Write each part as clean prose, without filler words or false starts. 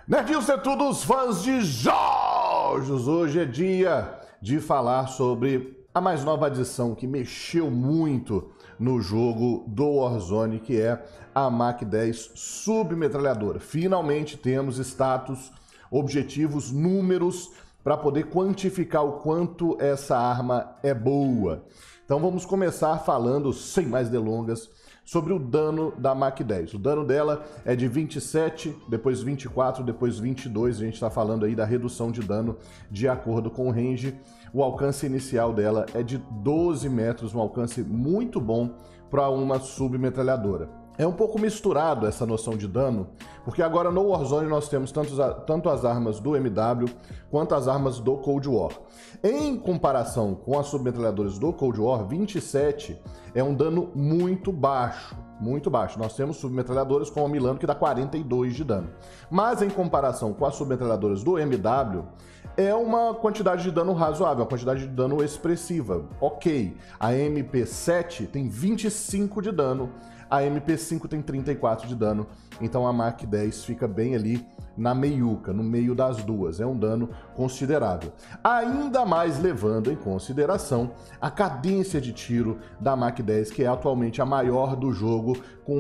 Nerdinhos é tudo, os fãs de jogos! Hoje é dia de falar sobre a mais nova adição que mexeu muito no jogo do Warzone, que é a MAC-10 submetralhadora. Finalmente temos status, objetivos, números para poder quantificar o quanto essa arma é boa. Então vamos começar falando, sem mais delongas, sobre o dano da MAC-10. O dano dela é de 27, depois 24, depois 22. A gente está falando aí da redução de dano de acordo com o range. O alcance inicial dela é de 12 metros, um alcance muito bom para uma submetralhadora. É um pouco misturado essa noção de dano, porque agora no Warzone nós temos tanto as armas do MW quanto as armas do Cold War. Em comparação com as submetralhadoras do Cold War, 27 é um dano muito baixo, muito baixo. Nós temos submetralhadoras como a Milano que dá 42 de dano. Mas em comparação com as submetralhadoras do MW, é uma quantidade de dano razoável, uma quantidade de dano expressiva. Ok, a MP7 tem 25 de dano, a MP5 tem 34 de dano, então a MAC-10 fica bem ali na meiuca, no meio das duas. É um dano considerável. Ainda mais levando em consideração a cadência de tiro da MAC-10, que é atualmente a maior do jogo, com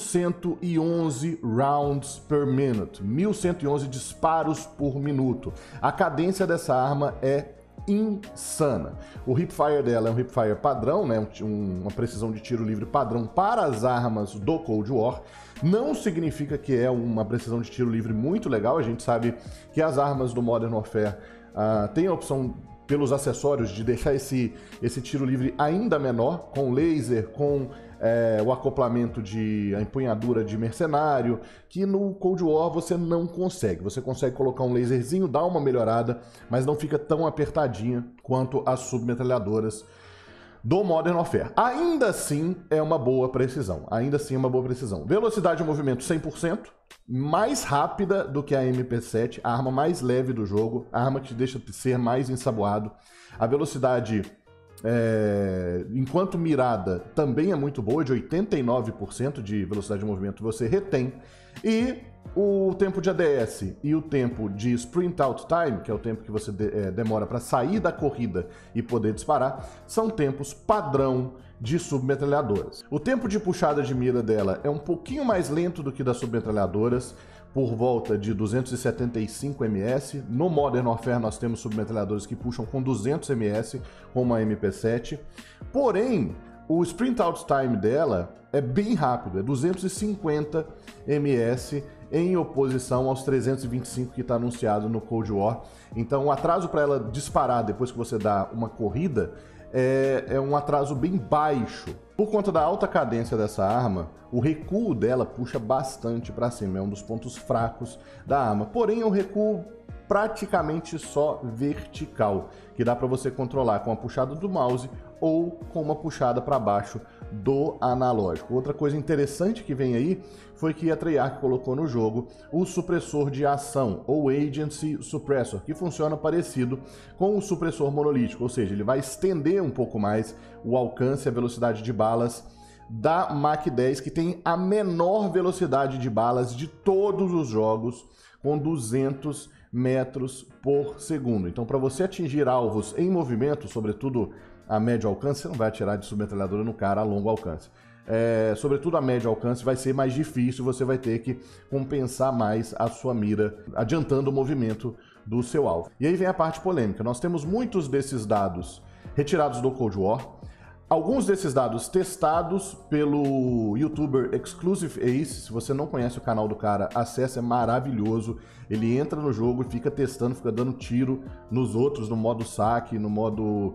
1111 rounds per minute, 1111 disparos por minuto. A cadência dessa arma é insana. O hipfire dela é um hipfire padrão, né? Uma precisão de tiro livre padrão para as armas do Cold War. Não significa que é uma precisão de tiro livre muito legal. A gente sabe que as armas do Modern Warfare têm a opção pelos acessórios de deixar esse tiro livre ainda menor, com laser, com o acoplamento de a empunhadura de mercenário, que no Cold War você não consegue. Você consegue colocar um laserzinho, dar uma melhorada, mas não fica tão apertadinha quanto as submetralhadoras do Modern Warfare. Ainda assim é uma boa precisão. Ainda assim é uma boa precisão. Velocidade de movimento 100%, mais rápida do que a MP7, a arma mais leve do jogo, a arma que deixa de ser mais ensaboado. A velocidade enquanto mirada também é muito boa, de 89% de velocidade de movimento você retém, e o tempo de ADS e o tempo de sprint out time, que é o tempo que você demora para sair da corrida e poder disparar, são tempos padrão de submetralhadoras. O tempo de puxada de mira dela é um pouquinho mais lento do que das submetralhadoras, por volta de 275 ms. No Modern Warfare nós temos submetralhadores que puxam com 200 ms, como a MP7. Porém, o sprint out time dela é bem rápido, é 250 ms, em oposição aos 325 que está anunciado no Cold War. Então o atraso para ela disparar depois que você dá uma corrida é um atraso bem baixo. Por conta da alta cadência dessa arma, o recuo dela puxa bastante para cima, é um dos pontos fracos da arma. Porém, é um recuo praticamente só vertical, que dá para você controlar com a puxada do mouse ou com uma puxada para baixo do analógico. Outra coisa interessante que vem aí foi que a Treyarch colocou no jogo o supressor de ação, ou Agency Suppressor, que funciona parecido com o supressor monolítico, ou seja, ele vai estender um pouco mais o alcance e a velocidade de balas da MAC-10, que tem a menor velocidade de balas de todos os jogos, com 200 metros por segundo. Então, para você atingir alvos em movimento, sobretudo a médio alcance, você não vai atirar de submetralhadora no cara a longo alcance. Sobretudo a médio alcance vai ser mais difícil, você vai ter que compensar mais a sua mira, adiantando o movimento do seu alvo. E aí vem a parte polêmica. Nós temos muitos desses dados retirados do Cold War, alguns desses dados testados pelo youtuber Exclusive Ace. Se você não conhece o canal do cara, acesse, é maravilhoso. Ele entra no jogo e fica testando, fica dando tiro nos outros, no modo saque, no modo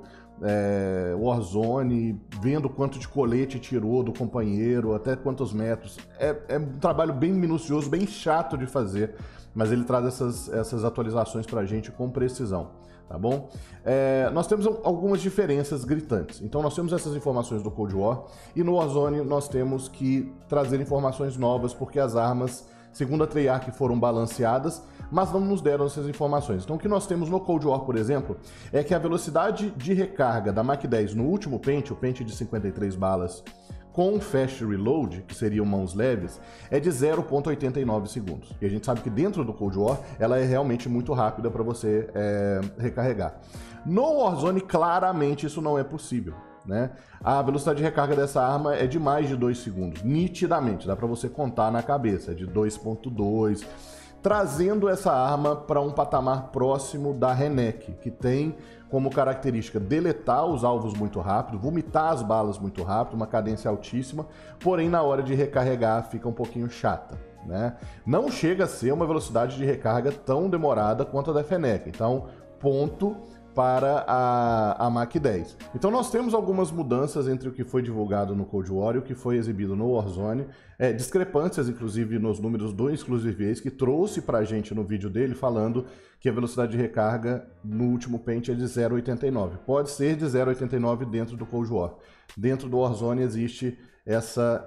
Warzone, vendo quanto de colete tirou do companheiro, até quantos metros. É um trabalho bem minucioso, bem chato de fazer, mas ele traz essas atualizações pra gente com precisão, tá bom? Nós temos algumas diferenças gritantes. Então nós temos essas informações do Cold War, e no Warzone nós temos que trazer informações novas, porque as armas, segundo a Treyarch, foram balanceadas, mas não nos deram essas informações. Então o que nós temos no Cold War, por exemplo, é que a velocidade de recarga da MAC-10 no último pente, o pente de 53 balas, com Fast Reload, que seriam mãos leves, é de 0,89 segundos. E a gente sabe que dentro do Cold War, ela é realmente muito rápida para você recarregar. No Warzone, claramente, isso não é possível, né? A velocidade de recarga dessa arma é de mais de 2 segundos, nitidamente, dá para você contar na cabeça, é de 2,2, trazendo essa arma para um patamar próximo da Renekton, que tem como característica deletar os alvos muito rápido, vomitar as balas muito rápido, uma cadência altíssima, porém na hora de recarregar fica um pouquinho chata, né? Não chega a ser uma velocidade de recarga tão demorada quanto a da Fennec, então ponto para a Mach 10. Então nós temos algumas mudanças entre o que foi divulgado no Cold War e o que foi exibido no Warzone, discrepâncias inclusive nos números do Exclusive Ace, que trouxe pra gente no vídeo dele falando que a velocidade de recarga no último pente é de 0,89. Pode ser de 0,89 dentro do Cold War. Dentro do Warzone existe essa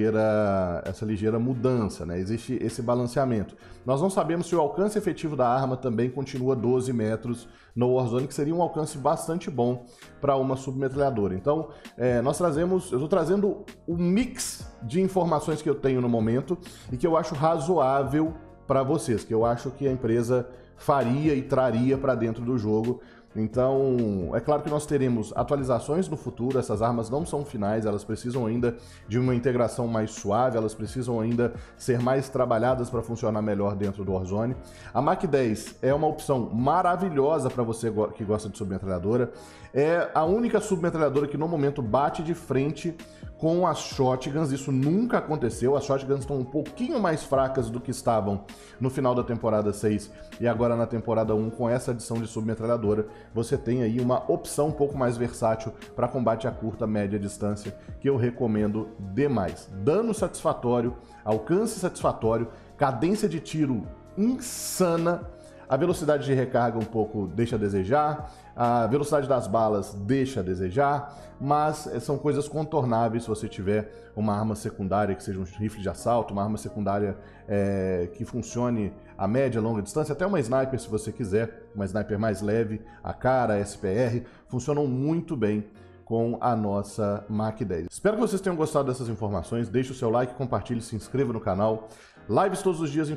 ligeira mudança, né? Existe esse balanceamento. Nós não sabemos se o alcance efetivo da arma também continua 12 metros no Warzone, que seria um alcance bastante bom para uma submetralhadora. Então, eu estou trazendo um mix de informações que eu tenho no momento e que eu acho razoável para vocês, que eu acho que a empresa faria e traria para dentro do jogo. Então, é claro que nós teremos atualizações no futuro, essas armas não são finais, elas precisam ainda de uma integração mais suave, elas precisam ainda ser mais trabalhadas para funcionar melhor dentro do Warzone. A Mach 10 é uma opção maravilhosa para você que gosta de submetralhadora, é a única submetralhadora que no momento bate de frente com as shotguns, isso nunca aconteceu, as shotguns estão um pouquinho mais fracas do que estavam no final da temporada 6 e agora na temporada 1 com essa adição de submetralhadora, você tem aí uma opção um pouco mais versátil para combate a curta, média distância, que eu recomendo demais. Dano satisfatório, alcance satisfatório, cadência de tiro insana, a velocidade de recarga um pouco deixa a desejar, a velocidade das balas deixa a desejar, mas são coisas contornáveis se você tiver uma arma secundária que seja um rifle de assalto, uma arma secundária que funcione a média, longa distância, até uma sniper se você quiser, uma sniper mais leve, a cara, a SPR, funcionam muito bem com a nossa Mach 10. Espero que vocês tenham gostado dessas informações, deixe o seu like, compartilhe, se inscreva no canal. Lives todos os dias em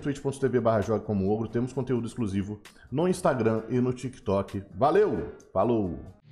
twitch.tv/jogacomoogro, temos conteúdo exclusivo no Instagram e no TikTok. Valeu, falou!